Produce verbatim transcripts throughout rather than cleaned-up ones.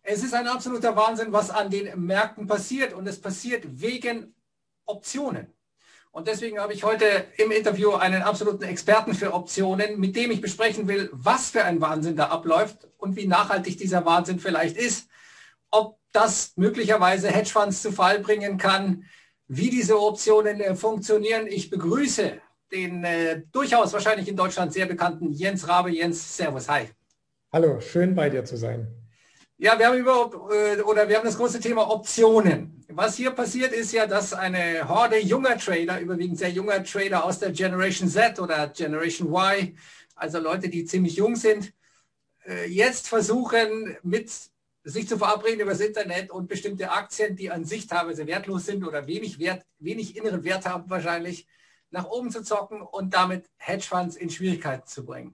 Es ist ein absoluter Wahnsinn, was an den Märkten passiert, und es passiert wegen Optionen. Und deswegen habe ich heute im Interview einen absoluten Experten für Optionen, mit dem ich besprechen will, was für ein Wahnsinn da abläuft und wie nachhaltig dieser Wahnsinn vielleicht ist, ob das möglicherweise Hedgefonds zu Fall bringen kann, wie diese Optionen äh, funktionieren. Ich begrüße den äh, durchaus wahrscheinlich in Deutschland sehr bekannten Jens Rabe. Jens, Servus, hi. Hallo, schön bei dir zu sein. Ja, wir haben über, oder wir haben das große Thema Optionen. Was hier passiert ist ja, dass eine Horde junger Trader, überwiegend sehr junger Trader aus der Generation Z oder Generation Y, also Leute, die ziemlich jung sind, jetzt versuchen, mit sich zu verabreden über das Internet und bestimmte Aktien, die an sich teilweise wertlos sind oder wenig Wert, wenig inneren Wert haben wahrscheinlich, nach oben zu zocken und damit Hedgefonds in Schwierigkeiten zu bringen.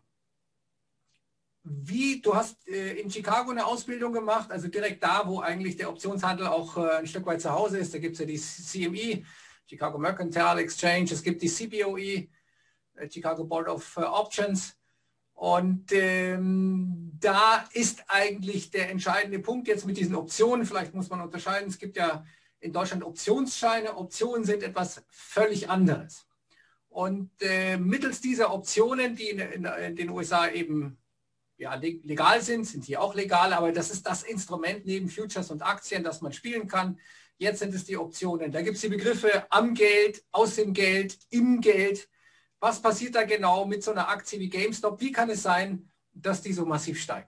Wie, du hast äh, in Chicago eine Ausbildung gemacht, also direkt da, wo eigentlich der Optionshandel auch äh, ein Stück weit zu Hause ist. Da gibt es ja die C M E, Chicago Mercantile Exchange, es gibt die C B O E, äh, Chicago Board of äh, Options. Und ähm, da ist eigentlich der entscheidende Punkt jetzt mit diesen Optionen. Vielleicht muss man unterscheiden, es gibt ja in Deutschland Optionsscheine. Optionen sind etwas völlig anderes. Und äh, mittels dieser Optionen, die in, in, in den U S A eben ja, legal sind, sind hier auch legal, aber das ist das Instrument neben Futures und Aktien, das man spielen kann. Jetzt sind es die Optionen. Da gibt es die Begriffe am Geld, aus dem Geld, im Geld. Was passiert da genau mit so einer Aktie wie GameStop? Wie kann es sein, dass die so massiv steigt?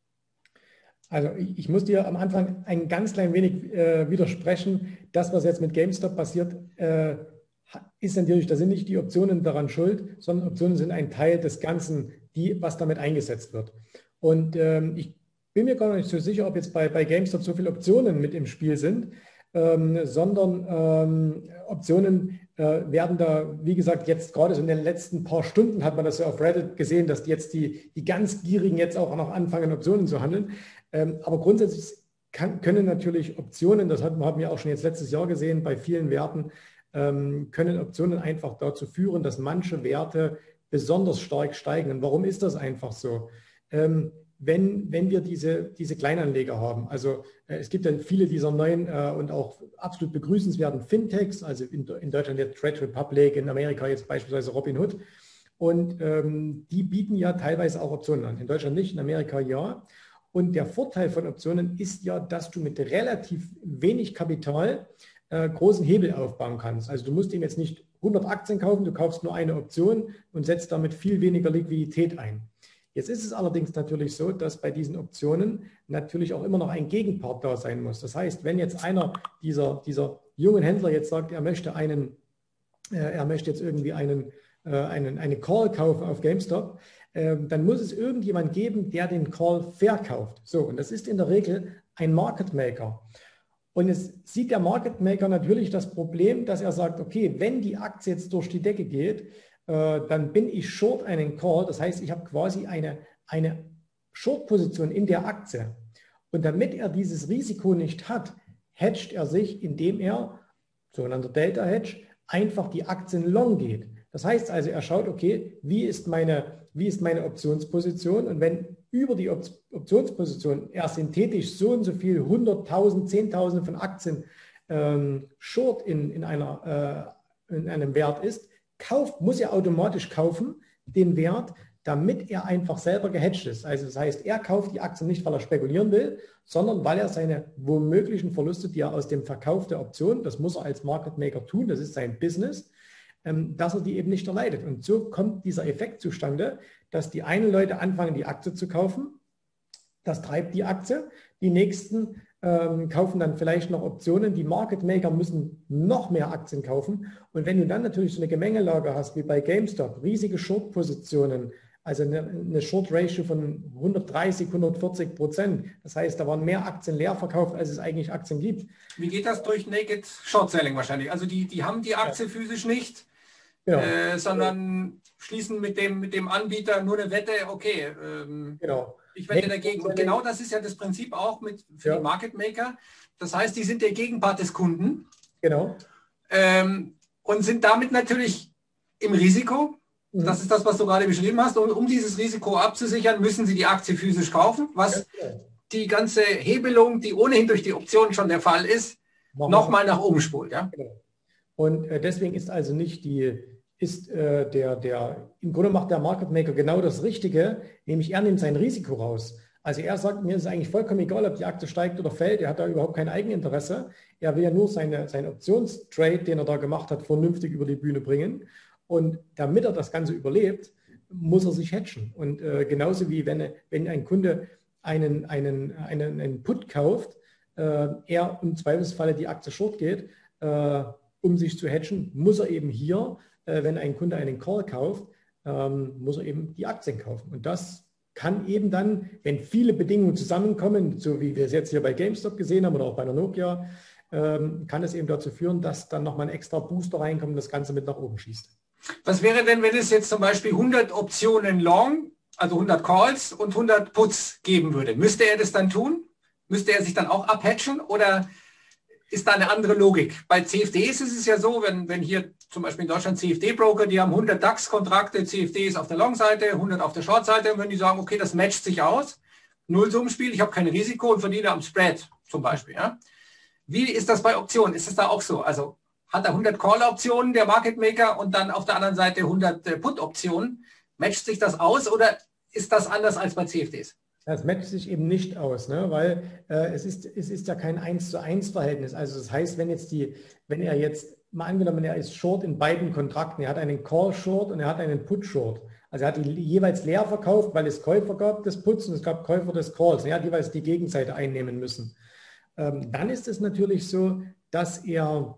Also ich, ich muss dir am Anfang ein ganz klein wenig äh, widersprechen. Das, was jetzt mit GameStop passiert, äh, ist natürlich, da sind nicht die Optionen daran schuld, sondern Optionen sind ein Teil des Ganzen, die, was damit eingesetzt wird. Und ähm, ich bin mir gar nicht so sicher, ob jetzt bei, bei GameStop so viele Optionen mit im Spiel sind, ähm, sondern ähm, Optionen äh, werden da, wie gesagt, jetzt gerade so in den letzten paar Stunden hat man das ja auf Reddit gesehen, dass jetzt die, die ganz Gierigen jetzt auch noch anfangen, Optionen zu handeln. Ähm, aber grundsätzlich kann, können natürlich Optionen, das haben, haben wir auch schon jetzt letztes Jahr gesehen, bei vielen Werten, ähm, können Optionen einfach dazu führen, dass manche Werte besonders stark steigen. Und warum ist das einfach so? Ähm, wenn, wenn wir diese, diese Kleinanleger haben, also äh, es gibt ja viele dieser neuen äh, und auch absolut begrüßenswerten Fintechs, also in, in Deutschland jetzt Trade Republic, in Amerika jetzt beispielsweise Robinhood, und ähm, die bieten ja teilweise auch Optionen an. In Deutschland nicht, in Amerika ja. Und der Vorteil von Optionen ist ja, dass du mit relativ wenig Kapital äh, großen Hebel aufbauen kannst. Also du musst ihm jetzt nicht hundert Aktien kaufen, du kaufst nur eine Option und setzt damit viel weniger Liquidität ein. Jetzt ist es allerdings natürlich so, dass bei diesen Optionen natürlich auch immer noch ein Gegenpart da sein muss. Das heißt, wenn jetzt einer dieser, dieser jungen Händler jetzt sagt, er möchte einen, äh, er möchte jetzt irgendwie einen, äh, einen, eine Call kaufen auf GameStop, äh, dann muss es irgendjemand geben, der den Call verkauft. So, und das ist in der Regel ein Market Maker. Und es sieht der Market Maker natürlich das Problem, dass er sagt, okay, wenn die Aktie jetzt durch die Decke geht, äh, dann bin ich short einen Call. Das heißt, ich habe quasi eine, eine Short-Position in der Aktie. Und damit er dieses Risiko nicht hat, hedgt er sich, indem er, sogenannter Delta-Hedge, einfach die Aktien long geht. Das heißt also, er schaut, okay, wie ist meine, wie ist meine Optionsposition? Und wenn über die Optionsposition er synthetisch so und so viel, hunderttausend, zehntausend von Aktien ähm, short in, in, einer, äh, in einem Wert ist, kauft, muss er automatisch kaufen, den Wert, damit er einfach selber gehedged ist. Also das heißt, er kauft die Aktien nicht, weil er spekulieren will, sondern weil er seine womöglichen Verluste, die er aus dem Verkauf der Option, das muss er als Market Maker tun, das ist sein Business, ähm, dass er die eben nicht erleidet. Und so kommt dieser Effekt zustande, dass die einen Leute anfangen, die Aktie zu kaufen. Das treibt die Aktie. Die nächsten ähm, kaufen dann vielleicht noch Optionen. Die Market Maker müssen noch mehr Aktien kaufen. Und wenn du dann natürlich so eine Gemengelage hast, wie bei GameStop, riesige Short-Positionen, also eine, eine Short-Ratio von hundertdreißig, hundertvierzig Prozent. Das heißt, da waren mehr Aktien leer verkauft, als es eigentlich Aktien gibt. Wie geht das? Durch Naked Short Selling wahrscheinlich. Also die, die haben die Aktie ja physisch nicht. Genau. Äh, sondern schließen mit dem, mit dem Anbieter nur eine Wette, okay, ähm, genau. ich wette dagegen. Und genau das ist ja das Prinzip auch mit, für ja. die Market Maker. Das heißt, die sind der Gegenpart des Kunden. Genau. Ähm, und sind damit natürlich im Risiko. Mhm. Das ist das, was du gerade beschrieben hast. Und um dieses Risiko abzusichern, müssen sie die Aktie physisch kaufen, was ja, die ganze Hebelung, die ohnehin durch die Option schon der Fall ist, nochmal nach oben spult. Ja? Und äh, deswegen ist also nicht die, ist äh, der, der, im Grunde macht der Market Maker genau das Richtige, nämlich er nimmt sein Risiko raus. Also er sagt, mir ist es eigentlich vollkommen egal, ob die Aktie steigt oder fällt, er hat da überhaupt kein Eigeninteresse. Er will ja nur seine, seinen Optionstrade, den er da gemacht hat, vernünftig über die Bühne bringen. Und damit er das Ganze überlebt, muss er sich hedgen. Und äh, genauso wie wenn, wenn ein Kunde einen, einen, einen, einen Put kauft, äh, er im Zweifelsfalle die Aktie short geht, äh, um sich zu hedgen, muss er eben hier, äh, wenn ein Kunde einen Call kauft, ähm, muss er eben die Aktien kaufen. Und das kann eben dann, wenn viele Bedingungen zusammenkommen, so wie wir es jetzt hier bei GameStop gesehen haben oder auch bei der Nokia, ähm, kann es eben dazu führen, dass dann nochmal ein extra Booster reinkommt und das Ganze mit nach oben schießt. Was wäre denn, wenn es jetzt zum Beispiel hundert Optionen Long, also hundert Calls und hundert Puts geben würde? Müsste er das dann tun? Müsste er sich dann auch abhatchen oder ist da eine andere Logik? Bei C F Ds ist es ja so, wenn, wenn hier zum Beispiel in Deutschland C F D-Broker, die haben hundert DAX-Kontrakte, C F D ist auf der Long-Seite, hundert auf der Short-Seite, und wenn die sagen, okay, das matcht sich aus, Nullsummenspiel, ich habe kein Risiko und verdiene am Spread zum Beispiel. Ja? Wie ist das bei Optionen? Ist es da auch so? Also hat er hundert Call-Optionen, der Market Maker, und dann auf der anderen Seite hundert äh, Put-Optionen? Matcht sich das aus oder ist das anders als bei C F Ds? Das matcht sich eben nicht aus, ne? Weil äh, es, ist, es ist ja kein eins zu eins Verhältnis. Also das heißt, wenn jetzt die, wenn er jetzt, mal angenommen, er ist Short in beiden Kontrakten, er hat einen Call Short und er hat einen Put Short. Also er hat die jeweils leer verkauft, weil es Käufer gab des Puts und es gab Käufer des Calls. Er hat jeweils die Gegenseite einnehmen müssen. Ähm, dann ist es natürlich so, dass er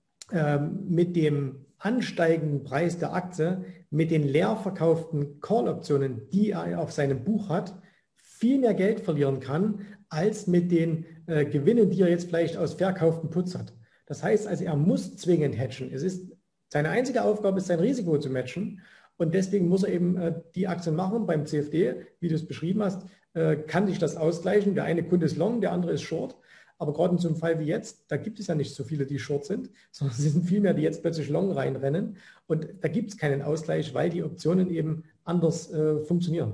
ähm, mit dem ansteigenden Preis der Aktie, mit den leer verkauften Call-Optionen, die er auf seinem Buch hat, viel mehr Geld verlieren kann, als mit den äh, Gewinnen, die er jetzt vielleicht aus verkauften Puts hat. Das heißt also, er muss zwingend hedgen. Es ist, seine einzige Aufgabe ist, sein Risiko zu matchen. Und deswegen muss er eben äh, die Aktien machen. Beim C F D, wie du es beschrieben hast, äh, kann sich das ausgleichen. Der eine Kunde ist long, der andere ist short. Aber gerade in so einem Fall wie jetzt, da gibt es ja nicht so viele, die short sind, sondern es sind viel mehr, die jetzt plötzlich long reinrennen. Und da gibt es keinen Ausgleich, weil die Optionen eben anders äh, funktionieren.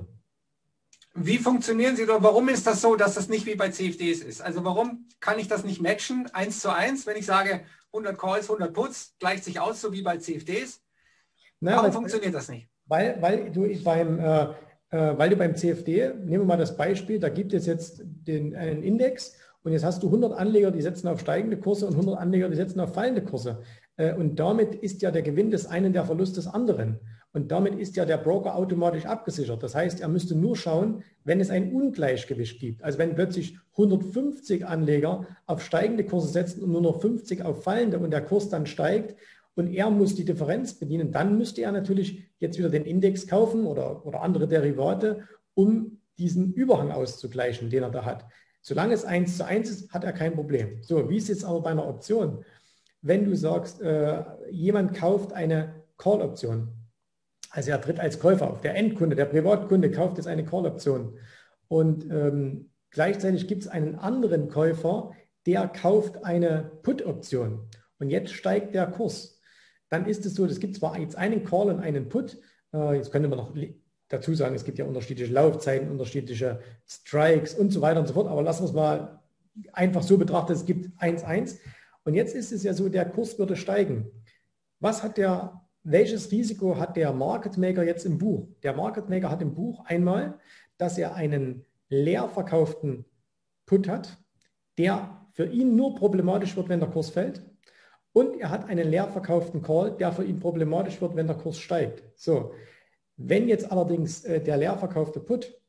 Wie funktionieren sie oder warum ist das so, dass das nicht wie bei C F Ds ist? Also warum kann ich das nicht matchen, eins zu eins, wenn ich sage hundert Calls, hundert Puts, gleicht sich aus, so wie bei C F Ds? Naja, warum weil, funktioniert das nicht? Weil, weil, du beim, äh, äh, weil du beim C F D, nehmen wir mal das Beispiel, da gibt es jetzt den, einen Index und jetzt hast du hundert Anleger, die setzen auf steigende Kurse und hundert Anleger, die setzen auf fallende Kurse. Äh, und damit ist ja der Gewinn des einen der Verlust des anderen. Und damit ist ja der Broker automatisch abgesichert. Das heißt, er müsste nur schauen, wenn es ein Ungleichgewicht gibt. Also wenn plötzlich hundertfünfzig Anleger auf steigende Kurse setzen und nur noch fünfzig auf fallende und der Kurs dann steigt und er muss die Differenz bedienen, dann müsste er natürlich jetzt wieder den Index kaufen oder, oder andere Derivate, um diesen Überhang auszugleichen, den er da hat. Solange es eins zu eins ist, hat er kein Problem. So, wie ist es jetzt aber bei einer Option? Wenn du sagst, äh, jemand kauft eine Call-Option, also er tritt als Käufer auf. Der Endkunde, der Privatkunde kauft jetzt eine Call-Option. Und ähm, gleichzeitig gibt es einen anderen Käufer, der kauft eine Put-Option. Und jetzt steigt der Kurs. Dann ist es so, es gibt zwar jetzt einen Call und einen Put. Äh, jetzt könnte man noch dazu sagen, es gibt ja unterschiedliche Laufzeiten, unterschiedliche Strikes und so weiter und so fort. Aber lassen wir es mal einfach so betrachten, es gibt eins eins. Und jetzt ist es ja so, der Kurs würde steigen. Was hat der Welches Risiko hat der Market Maker jetzt im Buch? Der Market Maker hat im Buch einmal, dass er einen leer verkauften Put hat, der für ihn nur problematisch wird, wenn der Kurs fällt. Und er hat einen leer verkauften Call, der für ihn problematisch wird, wenn der Kurs steigt. So, wenn jetzt allerdings äh, der leer verkaufte Put,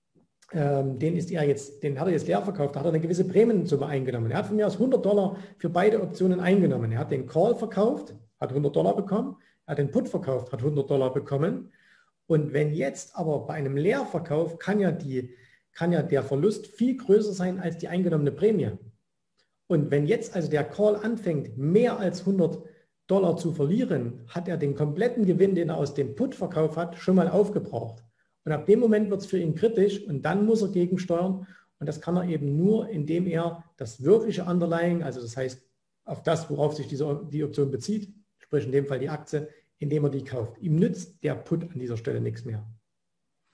ähm, den, ist er jetzt, den hat er jetzt leer verkauft, da hat er eine gewisse Prämiensumme eingenommen. Er hat von mir aus hundert Dollar für beide Optionen eingenommen. Er hat den Call verkauft, hat hundert Dollar bekommen. Er hat den Put verkauft, hat hundert Dollar bekommen. Und wenn jetzt aber bei einem Leerverkauf kann ja, die, kann ja der Verlust viel größer sein als die eingenommene Prämie. Und wenn jetzt also der Call anfängt, mehr als hundert Dollar zu verlieren, hat er den kompletten Gewinn, den er aus dem Put-Verkauf hat, schon mal aufgebraucht. Und ab dem Moment wird es für ihn kritisch und dann muss er gegensteuern. Und das kann er eben nur, indem er das wirkliche Underlying, also das heißt auf das, worauf sich diese, die Option bezieht, sprich in dem Fall die Aktie, indem er die kauft. Ihm nützt der Put an dieser Stelle nichts mehr.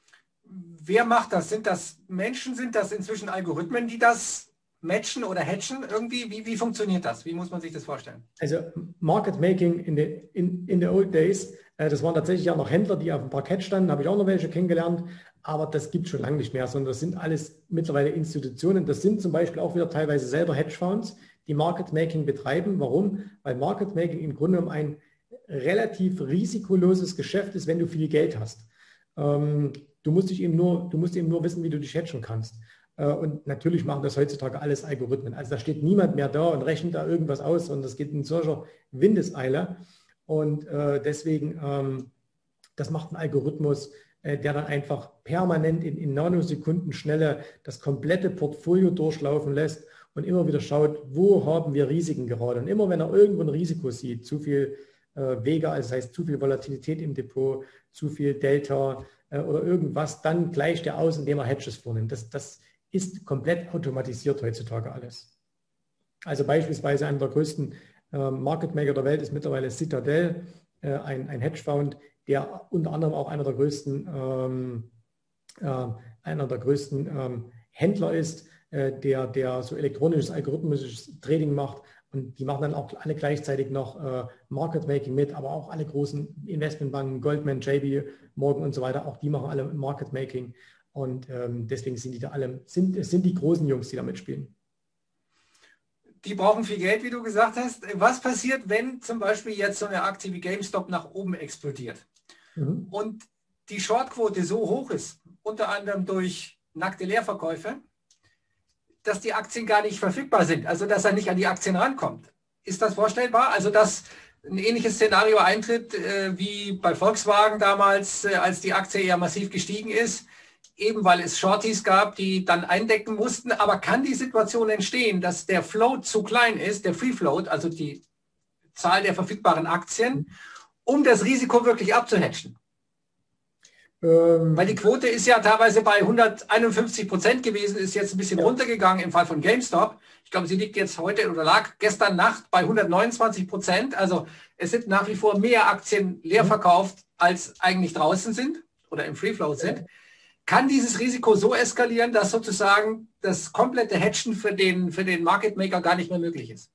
wer macht das? Sind das Menschen? Sind das inzwischen Algorithmen, die das matchen oder hatchen irgendwie? Wie, wie funktioniert das? Wie muss man sich das vorstellen? Also Market Making in the, in, in the old days, äh, das waren tatsächlich auch noch Händler, die auf dem Parkett standen, habe ich auch noch welche kennengelernt, aber das gibt es schon lange nicht mehr, sondern das sind alles mittlerweile Institutionen. Das sind zum Beispiel auch wieder teilweise selber Hedgefonds, die Market Making betreiben. Warum? Weil Market Making im Grunde genommen ein relativ risikoloses Geschäft ist, wenn du viel Geld hast. Ähm, du musst dich eben nur, du musst eben nur wissen, wie du dich hedgen kannst. Und natürlich machen das heutzutage alles Algorithmen. Also da steht niemand mehr da und rechnet da irgendwas aus, sondern das geht in solcher Windeseile. Und äh, deswegen, ähm, das macht ein Algorithmus, äh, der dann einfach permanent in, in Nanosekunden Schnelle das komplette Portfolio durchlaufen lässt und immer wieder schaut, wo haben wir Risiken gerade. Und immer wenn er irgendwo ein Risiko sieht, zu viel äh, Vega, also das heißt zu viel Volatilität im Depot, zu viel Delta äh, oder irgendwas, dann gleicht er aus, indem er Hedges vornimmt. Das, das ist komplett automatisiert heutzutage alles. Also beispielsweise einer der größten äh, Market Maker der Welt ist mittlerweile Citadel, äh, ein, ein Hedgefonds, der unter anderem auch einer der größten, ähm, äh, einer der größten ähm, Händler ist, äh, der, der so elektronisches, algorithmisches Trading macht. Und die machen dann auch alle gleichzeitig noch äh, Market Making mit, aber auch alle großen Investmentbanken, Goldman, J P Morgan und so weiter, auch die machen alle Market Making. Und ähm, deswegen sind die da alle, sind, es sind die großen Jungs, die da mitspielen. Die brauchen viel Geld, wie du gesagt hast. Was passiert, wenn zum Beispiel jetzt so eine Aktie wie GameStop nach oben explodiert mhm. und die Shortquote so hoch ist, unter anderem durch nackte Leerverkäufe, dass die Aktien gar nicht verfügbar sind, also dass er nicht an die Aktien rankommt? Ist das vorstellbar? Also dass ein ähnliches Szenario eintritt äh, wie bei Volkswagen damals, äh, als die Aktie eher massiv gestiegen ist, eben weil es Shorties gab, die dann eindecken mussten. Aber kann die Situation entstehen, dass der Float zu klein ist, der Free Float, also die Zahl der verfügbaren Aktien, um das Risiko wirklich abzuhatchen? Ähm, weil die Quote ist ja teilweise bei hunderteinundfünfzig Prozent gewesen, ist jetzt ein bisschen ja. runtergegangen im Fall von GameStop. Ich glaube, sie liegt jetzt heute oder lag gestern Nacht bei hundertneunundzwanzig Prozent. Also es sind nach wie vor mehr Aktien leer verkauft, als eigentlich draußen sind oder im Free Float sind. Ja. Kann dieses Risiko so eskalieren, dass sozusagen das komplette Hedgen für den, für den Market Maker gar nicht mehr möglich ist?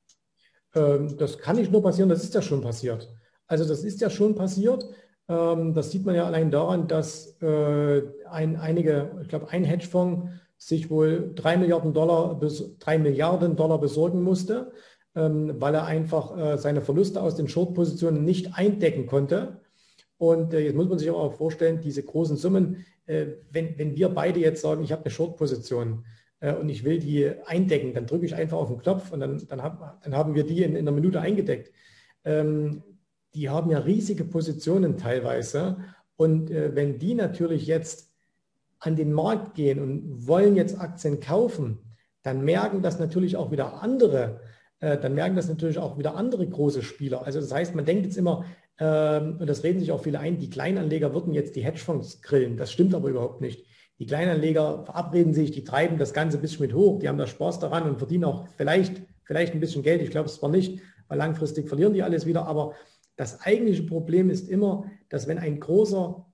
Ähm, das kann nicht nur passieren, das ist ja schon passiert. Also das ist ja schon passiert. Ähm, das sieht man ja allein daran, dass äh, ein, einige, ich glaube ein Hedgefonds sich wohl drei Milliarden Dollar, drei Milliarden Dollar besorgen musste, ähm, weil er einfach äh, seine Verluste aus den Short-Positionen nicht eindecken konnte. Und äh, jetzt muss man sich aber auch vorstellen, diese großen Summen, äh, wenn, wenn wir beide jetzt sagen, ich habe eine Short-Position äh, und ich will die eindecken, dann drücke ich einfach auf den Knopf und dann, dann, hab, dann haben wir die in, in einer Minute eingedeckt. Ähm, die haben ja riesige Positionen teilweise. Und äh, wenn die natürlich jetzt an den Markt gehen und wollen jetzt Aktien kaufen, dann merken das natürlich auch wieder andere, äh, dann merken das natürlich auch wieder andere große Spieler. Also das heißt, man denkt jetzt immer, ähm, und das reden sich auch viele ein, die Kleinanleger würden jetzt die Hedgefonds grillen. Das stimmt aber überhaupt nicht. Die Kleinanleger verabreden sich, die treiben das Ganze ein bisschen mit hoch, die haben da Spaß daran und verdienen auch vielleicht, vielleicht ein bisschen Geld. Ich glaube es zwar nicht, weil langfristig verlieren die alles wieder, aber das eigentliche Problem ist immer, dass wenn ein großer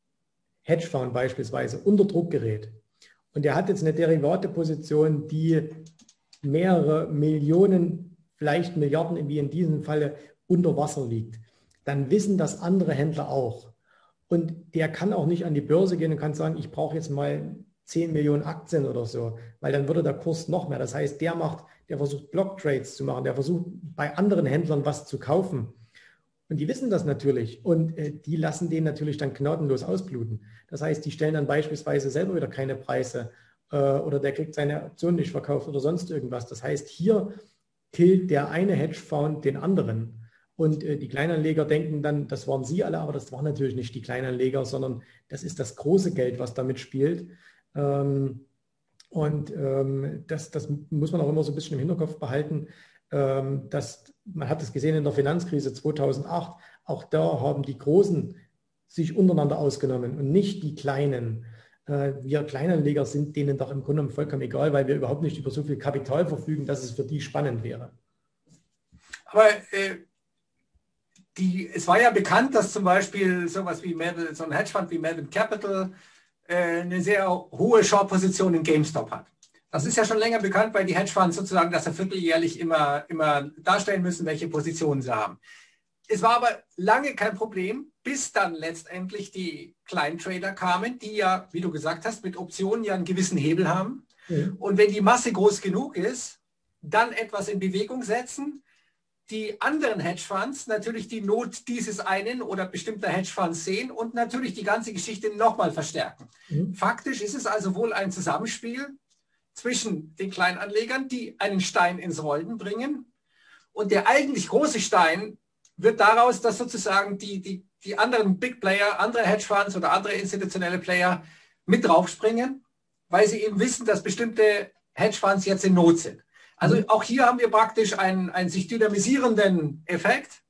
Hedgefonds beispielsweise unter Druck gerät und der hat jetzt eine Derivateposition, die mehrere Millionen, vielleicht Milliarden, wie in diesem Falle, unter Wasser liegt, dann wissen das andere Händler auch. Und der kann auch nicht an die Börse gehen und kann sagen, ich brauche jetzt mal zehn Millionen Aktien oder so, weil dann würde der Kurs noch mehr. Das heißt, der macht, der versucht Block-Trades zu machen, der versucht bei anderen Händlern was zu kaufen. Und die wissen das natürlich und äh, die lassen den natürlich dann gnadenlos ausbluten. Das heißt, die stellen dann beispielsweise selber wieder keine Preise äh, oder der kriegt seine Option nicht verkauft oder sonst irgendwas. Das heißt, hier killt der eine Hedgefonds den anderen. Und äh, die Kleinanleger denken dann, das waren sie alle, aber das waren natürlich nicht die Kleinanleger, sondern das ist das große Geld, was damit spielt. Ähm, und ähm, das, das muss man auch immer so ein bisschen im Hinterkopf behalten. Das, man hat es gesehen in der Finanzkrise zweitausendacht, auch da haben die Großen sich untereinander ausgenommen und nicht die Kleinen. Wir Kleinanleger sind denen doch im Grunde vollkommen egal, weil wir überhaupt nicht über so viel Kapital verfügen, dass es für die spannend wäre. Aber äh, die, es war ja bekannt, dass zum Beispiel sowas wie Melvin, so ein Hedgefonds wie Melvin Capital äh, eine sehr hohe Short-Position in GameStop hat. Das ist ja schon länger bekannt, weil die Hedgefonds sozusagen das ja vierteljährlich immer, immer darstellen müssen, welche Positionen sie haben. Es war aber lange kein Problem, bis dann letztendlich die Kleintrader kamen, die ja, wie du gesagt hast, mit Optionen ja einen gewissen Hebel haben. Mhm. Und wenn die Masse groß genug ist, dann etwas in Bewegung setzen, die anderen Hedgefonds natürlich die Not dieses einen oder bestimmter Hedgefonds sehen und natürlich die ganze Geschichte nochmal verstärken. Mhm. Faktisch ist es also wohl ein Zusammenspiel zwischen den Kleinanlegern, die einen Stein ins Rollen bringen, und der eigentlich große Stein wird daraus, dass sozusagen die, die, die anderen Big Player, andere Hedgefonds oder andere institutionelle Player mit draufspringen, weil sie eben wissen, dass bestimmte Hedgefonds jetzt in Not sind. Also mhm. auch hier haben wir praktisch einen, einen sich dynamisierenden Effekt,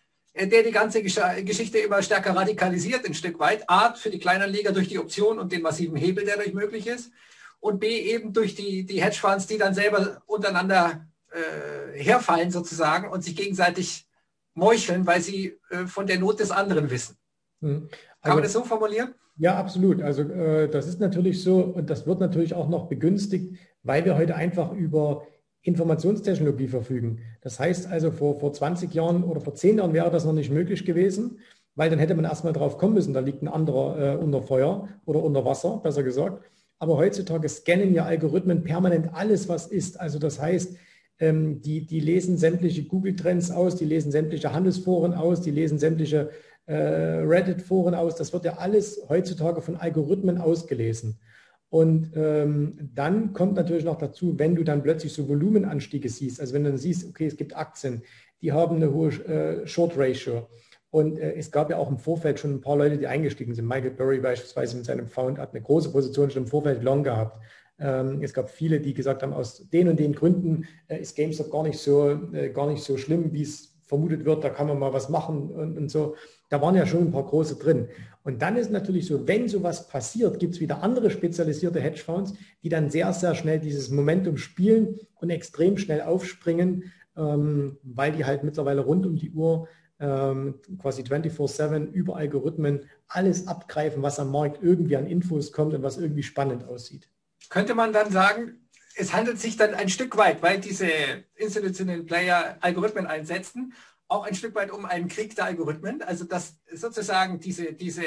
der die ganze Geschichte immer stärker radikalisiert, ein Stück weit. A, für die Kleinanleger durch die Option und den massiven Hebel, der dadurch möglich ist. Und B, eben durch die, die Hedgefonds, die dann selber untereinander äh, herfallen sozusagen und sich gegenseitig meucheln, weil sie äh, von der Not des anderen wissen. Mhm. Also, kann man das so formulieren? Ja, absolut. Also äh, das ist natürlich so, und das wird natürlich auch noch begünstigt, weil wir heute einfach über Informationstechnologie verfügen. Das heißt also, vor, vor zwanzig Jahren oder vor zehn Jahren wäre das noch nicht möglich gewesen, weil dann hätte man erstmal drauf kommen müssen, da liegt ein anderer äh, unter Feuer oder unter Wasser, besser gesagt. Aber heutzutage scannen ja Algorithmen permanent alles, was ist. Also das heißt, ähm, die, die lesen sämtliche Google-Trends aus, die lesen sämtliche Handelsforen aus, die lesen sämtliche äh, Reddit-Foren aus. Das wird ja alles heutzutage von Algorithmen ausgelesen. Und ähm, dann kommt natürlich noch dazu, wenn du dann plötzlich so Volumenanstiege siehst, also wenn du dann siehst, okay, es gibt Aktien, die haben eine hohe äh, Short-Ratio. Und äh, es gab ja auch im Vorfeld schon ein paar Leute, die eingestiegen sind. Michael Burry beispielsweise mit seinem Found hat eine große Position schon im Vorfeld long gehabt. Ähm, es gab viele, die gesagt haben, aus den und den Gründen äh, ist GameStop gar nicht so, äh, gar nicht so schlimm, wie es vermutet wird. Da kann man mal was machen und, und so. Da waren ja schon ein paar große drin. Und dann ist natürlich so, wenn sowas passiert, gibt es wieder andere spezialisierte Hedgefonds, die dann sehr, sehr schnell dieses Momentum spielen und extrem schnell aufspringen, ähm, weil die halt mittlerweile rund um die Uhr ähm, quasi vierundzwanzig sieben über Algorithmen alles abgreifen, was am Markt irgendwie an Infos kommt und was irgendwie spannend aussieht. Könnte man dann sagen, es handelt sich dann ein Stück weit, weil diese institutionellen Player Algorithmen einsetzen, auch ein Stück weit um einen Krieg der Algorithmen, also dass sozusagen diese, diese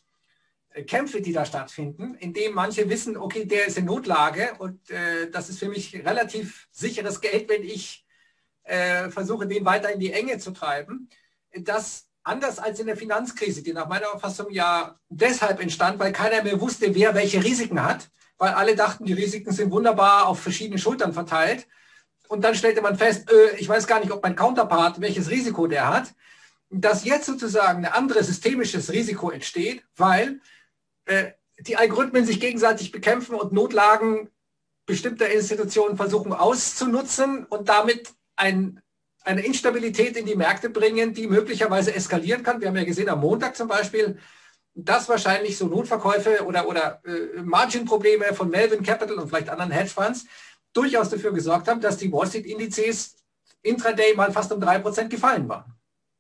Kämpfe, die da stattfinden, in dem manche wissen, okay, der ist in Notlage und äh, das ist für mich relativ sicheres Geld, wenn ich äh, versuche, den weiter in die Enge zu treiben, dass anders als in der Finanzkrise, die nach meiner Auffassung ja deshalb entstand, weil keiner mehr wusste, wer welche Risiken hat, weil alle dachten, die Risiken sind wunderbar auf verschiedene Schultern verteilt. Und dann stellte man fest, äh, ich weiß gar nicht, ob mein Counterpart, welches Risiko der hat, dass jetzt sozusagen ein anderes systemisches Risiko entsteht, weil äh, die Algorithmen sich gegenseitig bekämpfen und Notlagen bestimmter Institutionen versuchen auszunutzen und damit ein, eine Instabilität in die Märkte bringen, die möglicherweise eskalieren kann. Wir haben ja gesehen am Montag zum Beispiel, dass wahrscheinlich so Notverkäufe oder, oder äh, Margin-Probleme von Melvin Capital und vielleicht anderen Hedgefonds durchaus dafür gesorgt haben, dass die Wall Street-Indizes intraday mal fast um drei Prozent gefallen waren.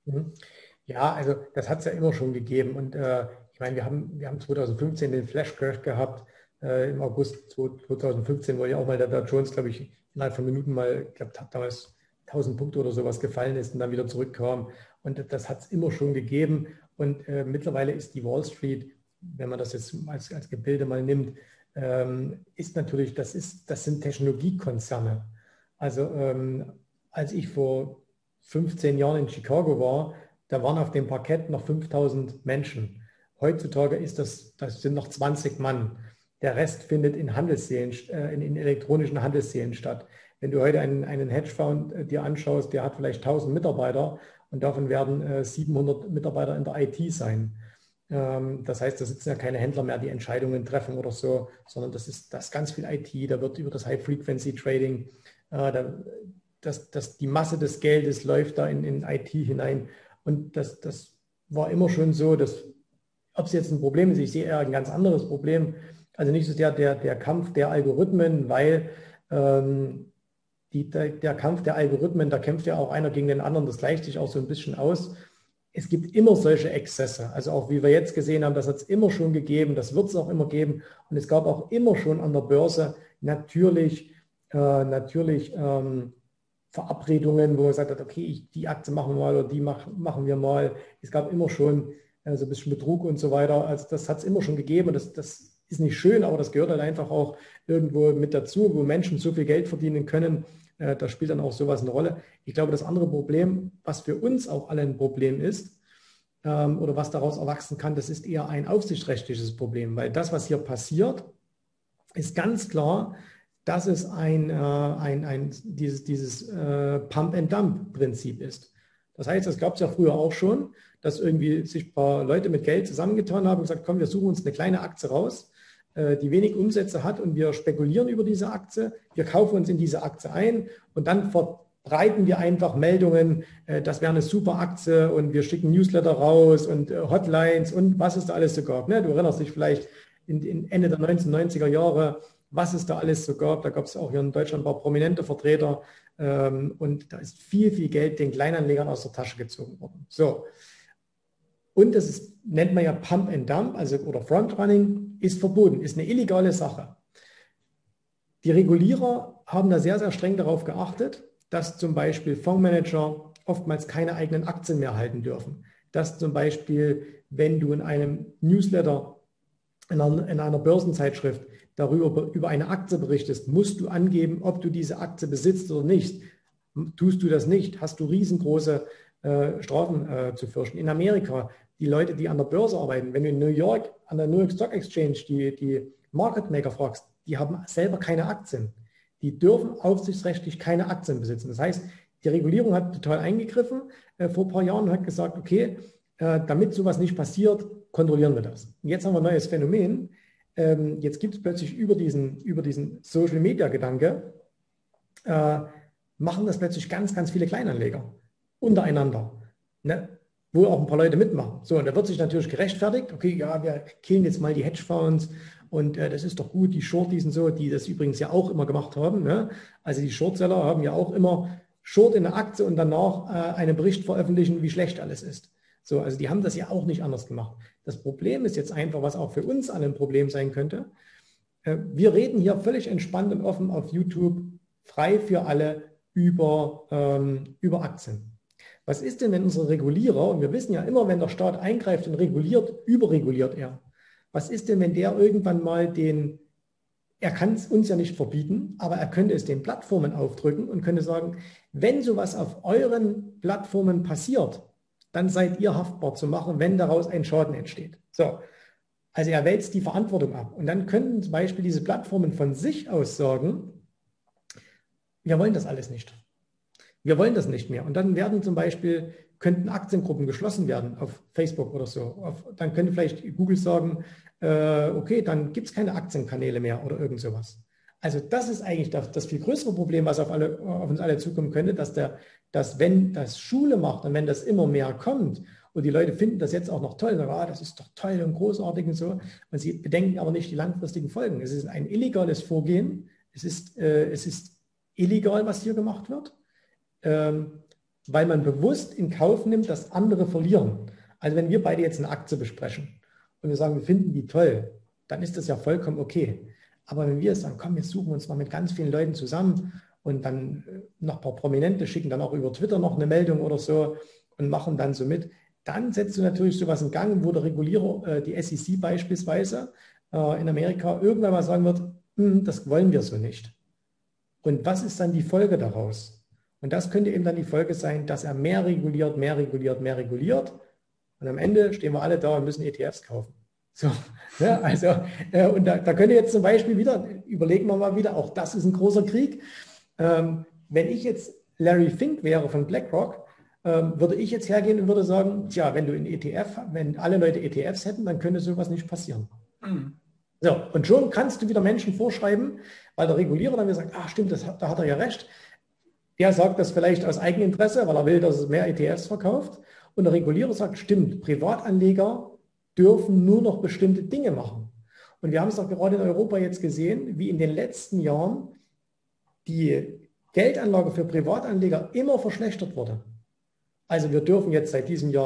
Ja, also das hat es ja immer schon gegeben. Und äh, ich meine, wir haben, wir haben zwanzig fünfzehn den Flash-Crash gehabt. Äh, Im August zwanzig fünfzehn, wo ja auch mal der Dow Jones, glaube ich, innerhalb von Minuten mal, ich glaube, damals tausend Punkte oder sowas gefallen ist und dann wieder zurückkam. Und das hat es immer schon gegeben. Und äh, mittlerweile ist die Wall Street, wenn man das jetzt als, als Gebilde mal nimmt, ähm, ist natürlich, das, ist, das sind Technologiekonzerne. Also ähm, als ich vor fünfzehn Jahren in Chicago war, da waren auf dem Parkett noch fünftausend Menschen. Heutzutage ist das, das sind noch zwanzig Mann. Der Rest findet in Handelssälen, äh, in, in elektronischen Handelssälen statt. Wenn du heute einen, einen Hedgefonds äh, dir anschaust, der hat vielleicht tausend Mitarbeiter und davon werden äh, siebenhundert Mitarbeiter in der I T sein. Ähm, das heißt, da sitzen ja keine Händler mehr, die Entscheidungen treffen oder so, sondern das ist das ist ganz viel I T. Da wird über das High-Frequency-Trading, äh, da, das, das, die Masse des Geldes läuft da in, in I T hinein. Und das, das war immer schon so, dass, ob es jetzt ein Problem ist, ich sehe eher ein ganz anderes Problem. Also nicht so der, der, der Kampf der Algorithmen, weil ähm, die, der, der Kampf der Algorithmen, da kämpft ja auch einer gegen den anderen, das gleicht sich auch so ein bisschen aus. es gibt immer solche Exzesse. Also auch wie wir jetzt gesehen haben, das hat es immer schon gegeben, das wird es auch immer geben. Und es gab auch immer schon an der Börse natürlich, äh, natürlich ähm, Verabredungen, wo man gesagt hat, okay, ich, die Aktie machen wir mal oder die mach, machen wir mal. Es gab immer schon äh, so ein bisschen Betrug und so weiter. Also das hat es immer schon gegeben und das, das ist nicht schön, aber das gehört halt einfach auch irgendwo mit dazu, wo Menschen so viel Geld verdienen können. Äh, da spielt dann auch sowas eine Rolle. Ich glaube, das andere Problem, was für uns auch alle ein Problem ist, ähm, oder was daraus erwachsen kann, das ist eher ein aufsichtsrechtliches Problem, weil das, was hier passiert, ist ganz klar, dass es ein, äh, ein, ein, dieses, dieses äh, Pump-and-Dump-Prinzip ist. Das heißt, das gab es ja früher auch schon, dass irgendwie sich ein paar Leute mit Geld zusammengetan haben und gesagt, komm, wir suchen uns eine kleine Aktie raus, äh, die wenig Umsätze hat und wir spekulieren über diese Aktie, wir kaufen uns in diese Aktie ein und dann verbreiten wir einfach Meldungen, äh, das wäre eine super Aktie und wir schicken Newsletter raus und äh, Hotlines und was es da alles so gab. Ne? Du erinnerst dich vielleicht in, in Ende der neunzehnhundertneunziger Jahre, was es da alles so gab. Da gab es auch hier in Deutschland ein paar prominente Vertreter ähm, und da ist viel, viel Geld den Kleinanlegern aus der Tasche gezogen worden. So. Und das ist, nennt man ja Pump and Dump, also oder Frontrunning, ist verboten, ist eine illegale Sache. Die Regulierer haben da sehr, sehr streng darauf geachtet, dass zum Beispiel Fondsmanager oftmals keine eigenen Aktien mehr halten dürfen. Dass zum Beispiel, wenn du in einem Newsletter, in einer, in einer Börsenzeitschrift darüber über eine Aktie berichtest, musst du angeben, ob du diese Aktie besitzt oder nicht. Tust du das nicht, hast du riesengroße äh, Strafen äh, zu fürchten. In Amerika, die Leute, die an der Börse arbeiten, wenn du in New York an der New York Stock Exchange die, die Market Maker fragst, die haben selber keine Aktien. Die dürfen aufsichtsrechtlich keine Aktien besitzen. Das heißt, die Regulierung hat total eingegriffen äh, vor ein paar Jahren und hat gesagt, okay, äh, damit sowas nicht passiert, kontrollieren wir das. Und jetzt haben wir ein neues Phänomen. Ähm, jetzt gibt es plötzlich über diesen, über diesen Social-Media-Gedanke, äh, machen das plötzlich ganz, ganz viele Kleinanleger untereinander, ne? Wo auch ein paar Leute mitmachen. So, und da wird sich natürlich gerechtfertigt, okay, ja, wir killen jetzt mal die Hedgefonds und äh, das ist doch gut, die Shorties und so, die das übrigens ja auch immer gemacht haben. Ne? Also die Shortseller haben ja auch immer Short in der Aktie und danach äh, einen Bericht veröffentlichen, wie schlecht alles ist. So, also die haben das ja auch nicht anders gemacht. Das Problem ist jetzt einfach, was auch für uns alle ein Problem sein könnte. Äh, wir reden hier völlig entspannt und offen auf YouTube, frei für alle über, ähm, über Aktien. Was ist denn, wenn unsere Regulierer, und wir wissen ja immer, wenn der Staat eingreift und reguliert, überreguliert er. Was ist denn, wenn der irgendwann mal den, er kann es uns ja nicht verbieten, aber er könnte es den Plattformen aufdrücken und könnte sagen, wenn sowas auf euren Plattformen passiert, dann seid ihr haftbar zu machen, wenn daraus ein Schaden entsteht. So, also er wälzt die Verantwortung ab. Und dann könnten zum Beispiel diese Plattformen von sich aus sagen, wir wollen das alles nicht. Wir wollen das nicht mehr. Und dann werden zum Beispiel, könnten Aktiengruppen geschlossen werden auf Facebook oder so. Auf, dann könnte vielleicht Google sagen, äh, okay, dann gibt es keine Aktienkanäle mehr oder irgend sowas. Also das ist eigentlich das, das viel größere Problem, was auf, alle, auf uns alle zukommen könnte, dass, der, dass wenn das Schule macht und wenn das immer mehr kommt und die Leute finden das jetzt auch noch toll, sagen, ah, das ist doch toll und großartig und so, und sie bedenken aber nicht die langfristigen Folgen. Es ist ein illegales Vorgehen, es ist, äh, es ist illegal, was hier gemacht wird, ähm, weil man bewusst in Kauf nimmt, dass andere verlieren. Also wenn wir beide jetzt eine Aktie besprechen und wir sagen, wir finden die toll, dann ist das ja vollkommen okay. Aber wenn wir sagen, komm, wir suchen uns mal mit ganz vielen Leuten zusammen und dann noch ein paar Prominente schicken dann auch über Twitter noch eine Meldung oder so und machen dann so mit, dann setzt du natürlich sowas in Gang, wo der Regulierer, äh, die S E C beispielsweise äh, in Amerika irgendwann mal sagen wird, das wollen wir so nicht. Und was ist dann die Folge daraus? Und das könnte eben dann die Folge sein, dass er mehr reguliert, mehr reguliert, mehr reguliert. Und am Ende stehen wir alle da und müssen E T Fs kaufen. So, ja, also, äh, und da, da könnte jetzt zum Beispiel wieder, überlegen wir mal wieder, auch das ist ein großer Krieg. Ähm, wenn ich jetzt Larry Fink wäre von BlackRock, ähm, würde ich jetzt hergehen und würde sagen, tja, wenn du in E T F, wenn alle Leute E T Fs hätten, dann könnte sowas nicht passieren. Mhm. So, und schon kannst du wieder Menschen vorschreiben, weil der Regulierer dann wieder sagt, ach stimmt, das, da hat er ja recht. Der sagt das vielleicht aus Eigeninteresse, weil er will, dass es mehr E T Fs verkauft. Und der Regulierer sagt, stimmt, Privatanleger dürfen nur noch bestimmte Dinge machen. Und wir haben es doch gerade in Europa jetzt gesehen, wie in den letzten Jahren die Geldanlage für Privatanleger immer verschlechtert wurde. Also wir dürfen jetzt seit diesem Jahr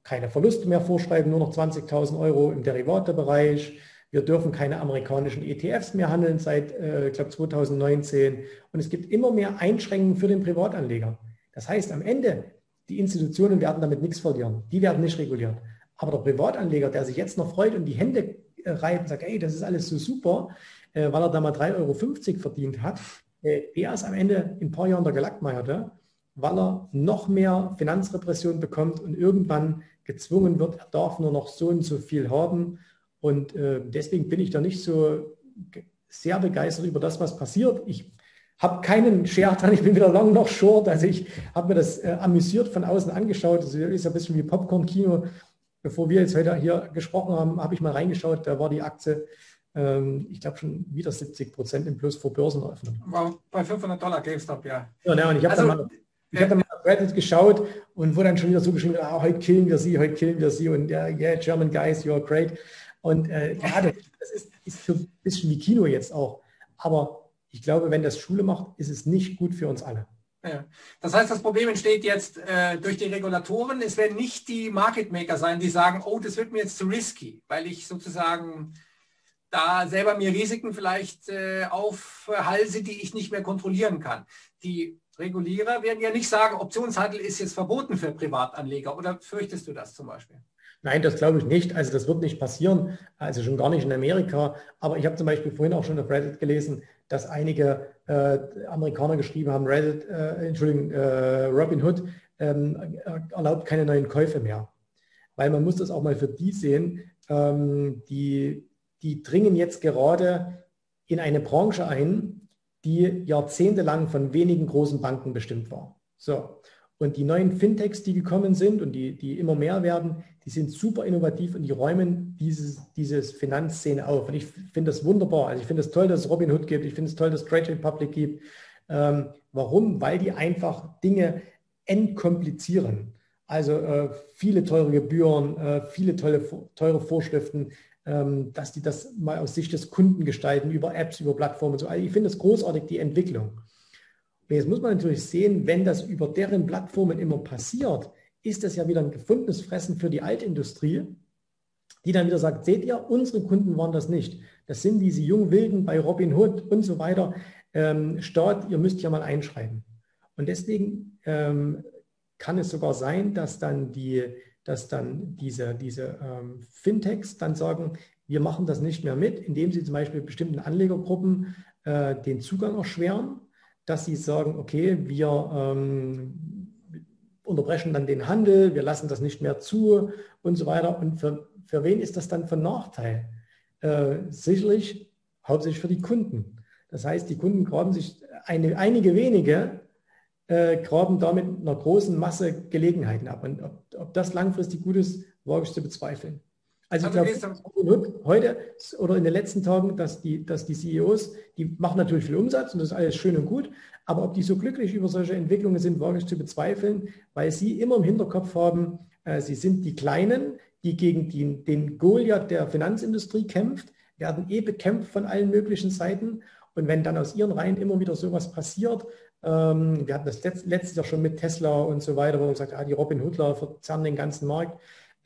keine Verluste mehr vorschreiben, nur noch zwanzigtausend Euro im Derivatebereich. Wir dürfen keine amerikanischen E T Fs mehr handeln seit, äh, ich glaube, zweitausendneunzehn. Und es gibt immer mehr Einschränkungen für den Privatanleger. Das heißt, am Ende, die Institutionen werden damit nichts verlieren. Die werden nicht reguliert. Aber der Privatanleger, der sich jetzt noch freut und die Hände äh, reibt und sagt, ey, das ist alles so super, äh, weil er da mal drei Euro fünfzig verdient hat, äh, der ist am Ende in ein paar Jahren der Gelackmeierte, weil er noch mehr Finanzrepression bekommt und irgendwann gezwungen wird, er darf nur noch so und so viel haben. Und äh, deswegen bin ich da nicht so sehr begeistert über das, was passiert. Ich habe keinen Share dran, ich bin weder long noch short. Also ich habe mir das äh, amüsiert von außen angeschaut. Das ist ein bisschen wie Popcorn-Kino. Bevor wir jetzt heute hier gesprochen haben, habe ich mal reingeschaut, da war die Aktie, ähm, ich glaube schon wieder siebzig Prozent im Plus vor Börseneröffnung. War bei fünfhundert Dollar GameStop, ja. Ja, ne, und ich habe also, dann mal... Ich habe dann mal auf Reddit geschaut und wo dann schon wieder so geschrieben, ah, heute killen wir sie, heute killen wir sie und ja, yeah, German guys, you're great. Und äh, ja, das ist, ist so ein bisschen wie Kino jetzt auch. Aber ich glaube, wenn das Schule macht, ist es nicht gut für uns alle. Ja. Das heißt, das Problem entsteht jetzt äh, durch die Regulatoren. Es werden nicht die Market Maker sein, die sagen, oh, das wird mir jetzt zu risky, weil ich sozusagen da selber mir Risiken vielleicht äh, aufhalse, die ich nicht mehr kontrollieren kann. Die Regulierer werden ja nicht sagen, Optionshandel ist jetzt verboten für Privatanleger. Oder fürchtest du das zum Beispiel? Nein, das glaube ich nicht. Also das wird nicht passieren. Also schon gar nicht in Amerika. Aber ich habe zum Beispiel vorhin auch schon auf Reddit gelesen, dass einige äh, Amerikaner geschrieben haben, Reddit, äh, Entschuldigung, äh, Robinhood ähm, erlaubt keine neuen Käufe mehr. Weil man muss das auch mal für die sehen, ähm, die, die dringen jetzt gerade in eine Branche ein, die jahrzehntelang von wenigen großen Banken bestimmt war. So. Und die neuen Fintechs, die gekommen sind und die, die immer mehr werden, die sind super innovativ und die räumen dieses, dieses Finanzszene auf. Und ich finde das wunderbar. Also ich finde es toll, dass es Robinhood gibt. Ich finde es toll, dass es Trade Republic gibt. Ähm, warum? Weil die einfach Dinge entkomplizieren. Also äh, viele teure Gebühren, äh, viele tolle, teure Vorschriften, ähm, dass die das mal aus Sicht des Kunden gestalten, über Apps, über Plattformen und so. Also ich finde es großartig, die Entwicklung. Und jetzt muss man natürlich sehen, wenn das über deren Plattformen immer passiert, ist das ja wieder ein gefundenes Fressen für die Altindustrie, die dann wieder sagt, seht ihr, unsere Kunden waren das nicht. Das sind diese jungen Wilden bei Robinhood und so weiter. Ähm, Staat, ihr müsst ja mal einschreiben. Und deswegen ähm, kann es sogar sein, dass dann, die, dass dann diese, diese ähm, Fintechs dann sagen, wir machen das nicht mehr mit, indem sie zum Beispiel bestimmten Anlegergruppen äh, den Zugang erschweren, dass sie sagen, okay, wir ähm, unterbrechen dann den Handel, wir lassen das nicht mehr zu und so weiter. Und für, für wen ist das dann von Nachteil? Äh, sicherlich hauptsächlich für die Kunden. Das heißt, die Kunden graben sich, eine, einige wenige äh, graben damit einer großen Masse Gelegenheiten ab. Und ob, ob das langfristig gut ist, wage ich zu bezweifeln. Also ich glaube, heute oder in den letzten Tagen, dass die, dass die C E Os, die machen natürlich viel Umsatz und das ist alles schön und gut, aber ob die so glücklich über solche Entwicklungen sind, wage ich zu bezweifeln, weil sie immer im Hinterkopf haben, äh, sie sind die Kleinen, die gegen die, den Goliath der Finanzindustrie kämpft, werden eh bekämpft von allen möglichen Seiten und wenn dann aus ihren Reihen immer wieder sowas passiert, ähm, wir hatten das letzt, letztes Jahr schon mit Tesla und so weiter, wo man sagt, ah, die Robin Hoodler verzerren den ganzen Markt.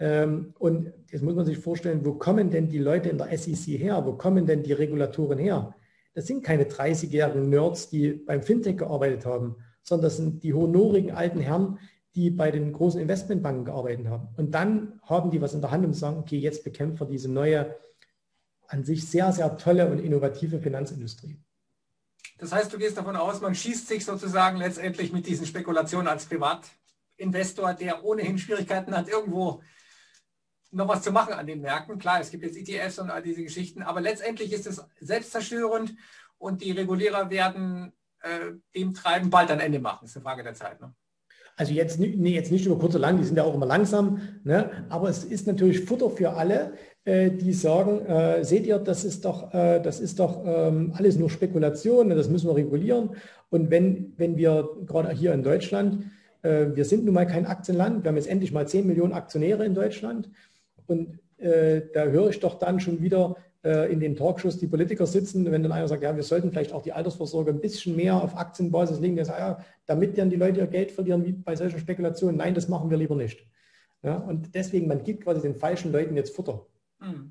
Und jetzt muss man sich vorstellen, wo kommen denn die Leute in der S E C her? Wo kommen denn die Regulatoren her? Das sind keine dreißigjährigen Nerds, die beim Fintech gearbeitet haben, sondern das sind die honorigen alten Herren, die bei den großen Investmentbanken gearbeitet haben. Und dann haben die was in der Hand und sagen, okay, jetzt bekämpfen wir diese neue, an sich sehr, sehr tolle und innovative Finanzindustrie. Das heißt, du gehst davon aus, man schießt sich sozusagen letztendlich mit diesen Spekulationen als Privatinvestor, der ohnehin Schwierigkeiten hat, irgendwo noch was zu machen an den Märkten. Klar, es gibt jetzt E T Fs und all diese Geschichten, aber letztendlich ist es selbstzerstörend und die Regulierer werden äh, dem Treiben bald ein Ende machen. Das ist eine Frage der Zeit. Ne? Also jetzt, nee, jetzt nicht über kurz oder lang, die sind ja auch immer langsam, ne? Aber es ist natürlich Futter für alle, äh, die sagen, äh, seht ihr, das ist doch, äh, das ist doch ähm, alles nur Spekulation, das müssen wir regulieren. Und wenn, wenn wir gerade hier in Deutschland, äh, wir sind nun mal kein Aktienland, wir haben jetzt endlich mal zehn Millionen Aktionäre in Deutschland, und äh, da höre ich doch dann schon wieder äh, in den Talkshows die Politiker sitzen, wenn dann einer sagt, ja, wir sollten vielleicht auch die Altersvorsorge ein bisschen mehr auf Aktienbasis legen, der sagt, ja, damit dann die Leute ihr Geld verlieren wie bei solchen Spekulationen. Nein, das machen wir lieber nicht. Ja, und deswegen, man gibt quasi den falschen Leuten jetzt Futter. Hm.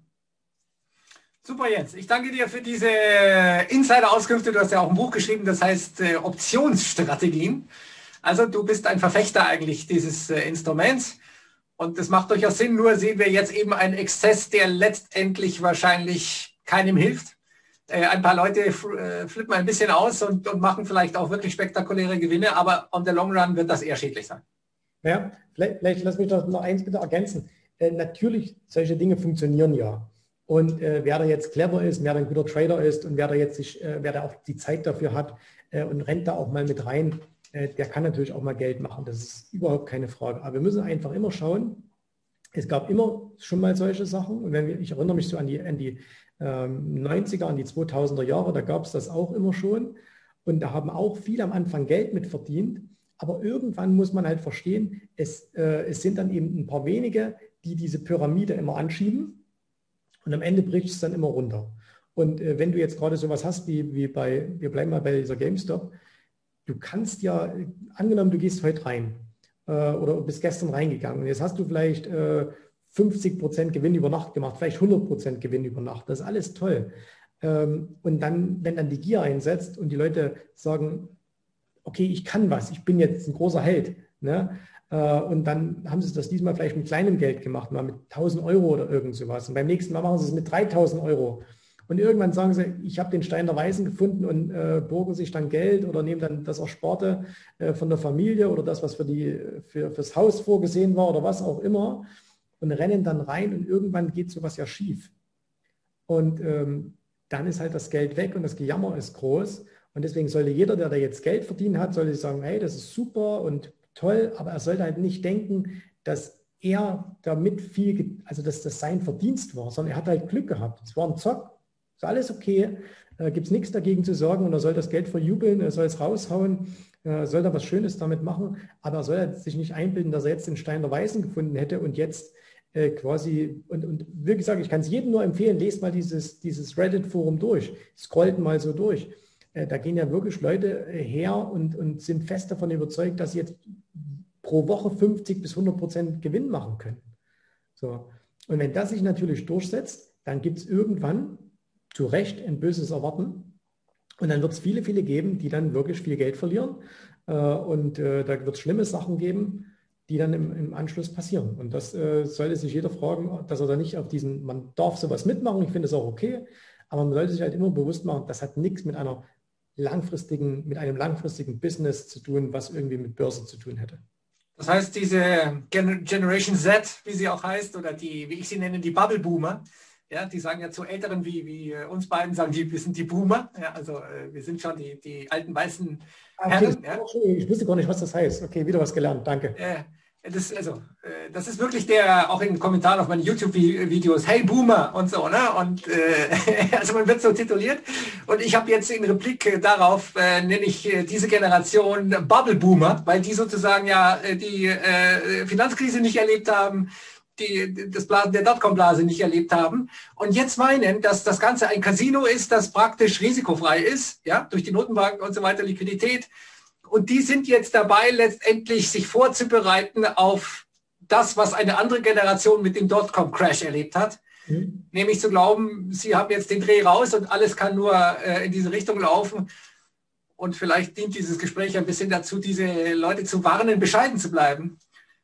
Super, Jens. Ich danke dir für diese Insider-Auskünfte. Du hast ja auch ein Buch geschrieben, das heißt äh, Optionsstrategien. Also du bist ein Verfechter eigentlich dieses äh, Instruments. Und das macht durchaus Sinn. Nur sehen wir jetzt eben einen Exzess, der letztendlich wahrscheinlich keinem hilft. Äh, ein paar Leute äh, flippen ein bisschen aus und, und machen vielleicht auch wirklich spektakuläre Gewinne. Aber on the long run wird das eher schädlich sein. Ja, vielleicht, vielleicht lass mich doch noch eins bitte ergänzen. Äh, natürlich, solche Dinge funktionieren ja. Und äh, wer da jetzt clever ist, wer da ein guter Trader ist und wer da jetzt sich, äh, wer da auch die Zeit dafür hat äh, und rennt da auch mal mit rein, äh, der kann natürlich auch mal Geld machen. Das ist überhaupt keine Frage. Aber wir müssen einfach immer schauen, es gab immer schon mal solche Sachen. Und wenn wir, ich erinnere mich so an die, an die ähm, neunziger, an die zweitausender Jahre, da gab es das auch immer schon. Und da haben auch viele am Anfang Geld mit verdient. Aber irgendwann muss man halt verstehen, es, äh, es sind dann eben ein paar wenige, die diese Pyramide immer anschieben. Und am Ende bricht es dann immer runter. Und äh, wenn du jetzt gerade sowas hast, wie, wie bei, wir bleiben mal bei dieser GameStop, du kannst ja, angenommen, du gehst heute rein äh, oder bist gestern reingegangen und jetzt hast du vielleicht äh, fünfzig Prozent Gewinn über Nacht gemacht, vielleicht hundert Prozent Gewinn über Nacht. Das ist alles toll. Ähm, und dann, wenn dann die Gier einsetzt und die Leute sagen, okay, ich kann was, ich bin jetzt ein großer Held, ne? Und dann haben sie das diesmal vielleicht mit kleinem Geld gemacht, mal mit tausend Euro oder irgend sowas. Und beim nächsten Mal machen sie es mit dreitausend Euro. Und irgendwann sagen sie, ich habe den Stein der Weisen gefunden und äh, borgen sich dann Geld oder nehmen dann das Ersparte äh, von der Familie oder das, was für die, für, fürs Haus vorgesehen war oder was auch immer und rennen dann rein und irgendwann geht sowas ja schief. Und ähm, dann ist halt das Geld weg und das Gejammer ist groß. Und deswegen sollte jeder, der da jetzt Geld verdient hat, sollte sagen, hey, das ist super und toll, aber er sollte halt nicht denken, dass er damit viel, also dass das sein Verdienst war, sondern er hat halt Glück gehabt. Es war ein Zock, ist alles okay, äh, gibt es nichts dagegen zu sorgen und er soll das Geld verjubeln, er soll es raushauen, er soll da was Schönes damit machen, aber er soll halt sich nicht einbilden, dass er jetzt den Stein der Weisen gefunden hätte und jetzt äh, quasi, und, und wie gesagt, ich kann es jedem nur empfehlen, lest mal dieses, dieses Reddit-Forum durch, scrollt mal so durch. Da gehen ja wirklich Leute her und, und sind fest davon überzeugt, dass sie jetzt pro Woche fünfzig bis hundert Prozent Gewinn machen können. So. Und wenn das sich natürlich durchsetzt, dann gibt es irgendwann zu Recht ein böses Erwarten. Und dann wird es viele, viele geben, die dann wirklich viel Geld verlieren. Und da wird es schlimme Sachen geben, die dann im, im Anschluss passieren. Und das sollte sich jeder fragen, dass er da nicht auf diesen, man darf sowas mitmachen, ich finde es auch okay, aber man sollte sich halt immer bewusst machen, das hat nichts mit einer langfristigen, mit einem langfristigen Business zu tun, was irgendwie mit Börse zu tun hätte. Das heißt, diese Generation Z, wie sie auch heißt, oder die, wie ich sie nenne, die Bubble Boomer, ja, die sagen ja zu Älteren wie, wie uns beiden, sagen die, wir sind die Boomer, ja, also äh, wir sind schon die, die alten weißen Herren. Okay, ja. Ich wusste gar nicht, was das heißt. Okay, wieder was gelernt, danke. Äh, Das, also, das ist wirklich der, auch in den Kommentaren auf meinen YouTube-Videos, hey Boomer und so, ne? Und äh, also man wird so tituliert. Und ich habe jetzt in Replik darauf, äh, nenne ich diese Generation Bubble Boomer, weil die sozusagen ja die äh, Finanzkrise nicht erlebt haben, die das Blasen der Dotcom-Blase nicht erlebt haben. Und jetzt meinen, dass das Ganze ein Casino ist, das praktisch risikofrei ist, ja, durch die Notenbanken und so weiter, Liquidität. Und die sind jetzt dabei, letztendlich sich vorzubereiten auf das, was eine andere Generation mit dem Dotcom-Crash erlebt hat. Mhm. Nämlich zu glauben, sie haben jetzt den Dreh raus und alles kann nur äh, in diese Richtung laufen. Und vielleicht dient dieses Gespräch ein bisschen dazu, diese Leute zu warnen, bescheiden zu bleiben.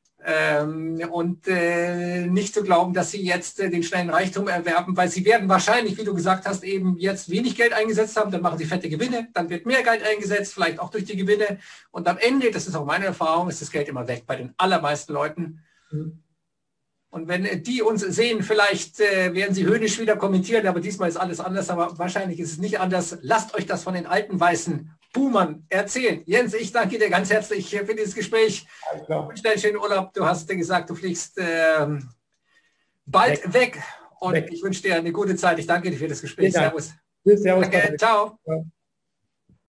Ähm, und äh, nicht zu glauben, dass sie jetzt äh, den schnellen Reichtum erwerben, weil sie werden wahrscheinlich, wie du gesagt hast, eben jetzt wenig Geld eingesetzt haben, dann machen sie fette Gewinne, dann wird mehr Geld eingesetzt, vielleicht auch durch die Gewinne und am Ende, das ist auch meine Erfahrung, ist das Geld immer weg bei den allermeisten Leuten. Mhm. Und wenn äh, die uns sehen, vielleicht äh, werden sie höhnisch wieder kommentieren, aber diesmal ist alles anders, aber wahrscheinlich ist es nicht anders. Lasst euch das von den alten weißen Boomern erzählen. Jens, ich danke dir ganz herzlich für dieses Gespräch. Ich wünsche dir einen schönen Urlaub. Du hast gesagt, du fliegst äh, bald weg, weg. und weg. Ich wünsche dir eine gute Zeit. Ich danke dir für das Gespräch. Servus. Servus. Danke. Ciao. Ja.